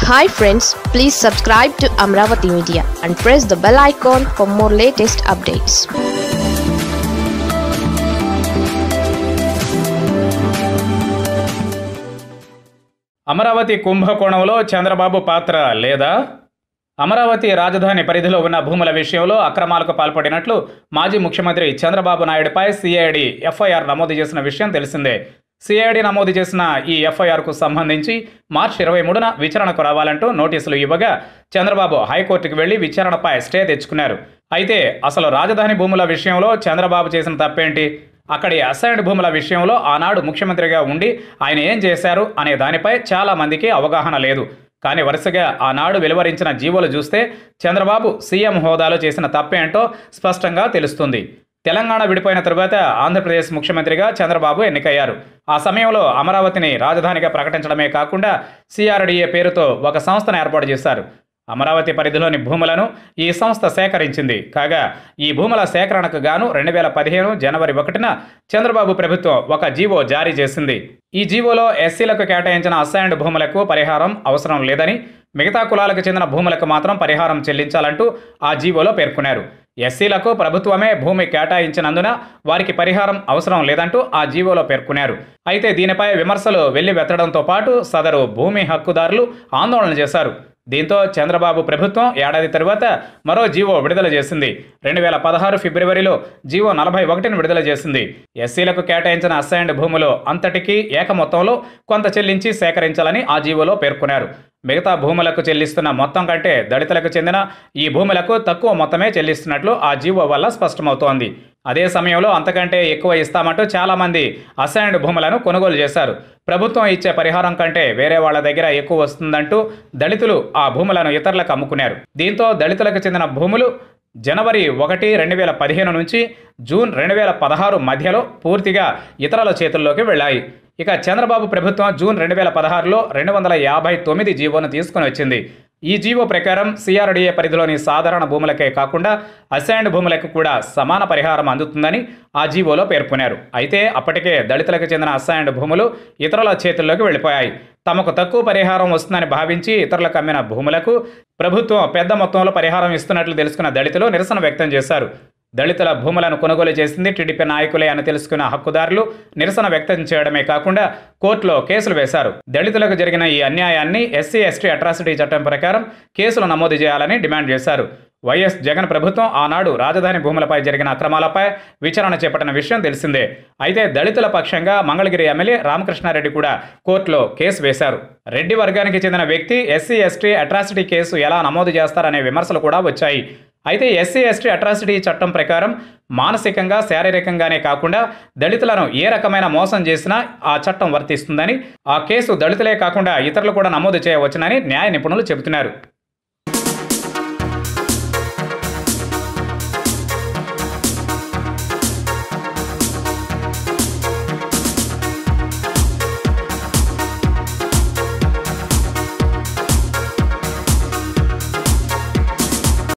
Hi friends, please subscribe to Amaravathi Media and press the bell icon for more latest updates. Amaravati కుంభకోణంలో చంద్రబాబు పాత్ర లేదా? అమరావతి రాజధాని పరిధిలో ఉన్న భూముల విషయంలో అక్రమాలకు పాల్పడినట్లు మాజీ ముఖ్యమంత్రి చంద్రబాబు నాయుడుపై సిఐడి ఎఫ్ఐఆర్ నమోదు చేసిన విషయం తెలిసిందే. సిఐడి నమోదు చేసిన ఈ ఎఫ్ఐఆర్కు సంబంధించి మార్చి 23న విచారణకు రావాలంటూ నోటీసులు ఇవ్వగా చంద్రబాబు హైకోర్టుకు వెళ్లి విచారణపై స్టే తెచ్చుకున్నారు. అయితే అసలు రాజధాని భూముల విషయంలో చంద్రబాబు చేసిన తప్పేంటి? అక్కడి అసైన్డ్ భూముల విషయంలో ఆనాడు ముఖ్యమంత్రిగా ఉండి ఆయన ఏం చేశారు అనే దానిపై చాలా మందికి అవగాహన లేదు. కానీ వరుసగా ఆనాడు వెలువరించిన జీవోలు చూస్తే చంద్రబాబు సీఎం హోదాలో చేసిన తప్పేంటో స్పష్టంగా తెలుస్తుంది. తెలంగాణ విడిపోయిన తరువాత ఆంధ్రప్రదేశ్ ముఖ్యమంత్రిగా చంద్రబాబు ఎన్నికయ్యారు. ఆ సమయంలో అమరావతిని రాజధానిగా ప్రకటించడమే కాకుండా సిఆర్డీఏ పేరుతో ఒక సంస్థను ఏర్పాటు చేశారు. అమరావతి పరిధిలోని భూములను ఈ సంస్థ సేకరించింది. కాగా ఈ భూముల సేకరణకు గాను 2015 జనవరి 1న చంద్రబాబు ప్రభుత్వం ఒక జీవో జారీ చేసింది. ఈ జీవోలో ఎస్సీలకు కేటాయించిన అసైన్డ్ భూములకు పరిహారం అవసరం లేదని, మిగతా కులాలకు చెందిన భూములకు మాత్రం పరిహారం చెల్లించాలంటూ ఆ జీవోలో పేర్కొన్నారు. ఎస్సీలకు ప్రభుత్వమే భూమి కేటాయించినందున వారికి పరిహారం అవసరం లేదంటూ ఆ జీవోలో పేర్కొన్నారు. అయితే దీనిపై విమర్శలు వెల్లివెత్తడంతో పాటు సదరు భూమి హక్కుదారులు ఆందోళన చేశారు. దీంతో చంద్రబాబు ప్రభుత్వం ఏడాది తరువాత మరో జీవో విడుదల చేసింది. 2016 ఫిబ్రవరిలో జీవో 41ను విడుదల చేసింది. ఎస్సీలకు కేటాయించిన అసైన్డ్ భూములు అంతటికీ ఏక మొత్తంలో కొంత చెల్లించి సేకరించాలని ఆ జీవోలో పేర్కొన్నారు. మిగతా భూములకు చెల్లిస్తున్న మొత్తం కంటే దళితులకు చెందిన ఈ భూములకు తక్కువ మొత్తమే చెల్లిస్తున్నట్లు ఆ జీవో వల్ల స్పష్టమవుతోంది. అదే సమయంలో అంతకంటే ఎక్కువ ఇస్తామంటూ చాలామంది అసైన్డ్ భూములను కొనుగోలు చేశారు. ప్రభుత్వం ఇచ్చే పరిహారం కంటే వేరే వాళ్ళ దగ్గర ఎక్కువ వస్తుందంటూ దళితులు ఆ భూములను ఇతరులకు అమ్ముకున్నారు. దీంతో దళితులకు చెందిన భూములు జనవరి 1, 2015 నుంచి జూన్ 2016 మధ్యలో పూర్తిగా ఇతరుల చేతుల్లోకి వెళ్ళాయి. ఇక చంద్రబాబు ప్రభుత్వం జూన్ 2016లో 259 జీవోను తీసుకుని వచ్చింది. ఈ జీవో ప్రకారం సిఆర్డీఏ పరిధిలోని సాధారణ భూములకే కాకుండా అసైన్డ్ భూములకు కూడా సమాన పరిహారం అందుతుందని ఆ జీవోలో పేర్కొన్నారు. అయితే అప్పటికే దళితులకు చెందిన అసైన్డ్ భూములు ఇతరుల చేతుల్లోకి వెళ్ళిపోయాయి. తమకు తక్కువ పరిహారం వస్తుందని భావించి ఇతరులకు అమ్మిన భూములకు ప్రభుత్వం పెద్ద మొత్తంలో పరిహారం ఇస్తున్నట్లు తెలుసుకున్న దళితులు నిరసన వ్యక్తం చేశారు. దళితుల భూములను కొనుగోలు చేసింది టీడీపీ నాయకులే అని తెలుసుకున్న హక్కుదారులు నిరసన వ్యక్తం చేయడమే కాకుండా కోర్టులో కేసులు వేశారు. దళితులకు జరిగిన ఈ అన్యాయాన్ని ఎస్సీ ఎస్టీ అట్రాసిటీ చట్టం ప్రకారం కేసులు నమోదు చేయాలని డిమాండ్ చేశారు. వైఎస్ జగన్ ప్రభుత్వం ఆనాడు రాజధాని భూములపై జరిగిన అక్రమాలపై విచారణ చేపట్టిన విషయం తెలిసిందే. అయితే దళితుల పక్షంగా మంగళగిరి ఎమ్మెల్యే రామకృష్ణారెడ్డి కూడా కోర్టులో కేసు వేశారు. రెడ్డి వర్గానికి చెందిన వ్యక్తి ఎస్సీ ఎస్టీ అట్రాసిటీ కేసు ఎలా నమోదు చేస్తారనే విమర్శలు కూడా వచ్చాయి. అయితే ఎస్సీ ఎస్టీ అట్రాసిటీ చట్టం ప్రకారం మానసికంగా శారీరకంగానే కాకుండా దళితులను ఏ రకమైన మోసం చేసినా ఆ చట్టం వర్తిస్తుందని, ఆ కేసు దళితులే కాకుండా ఇతరులు కూడా నమోదు చేయవచ్చునని న్యాయ నిపుణులు చెబుతున్నారు.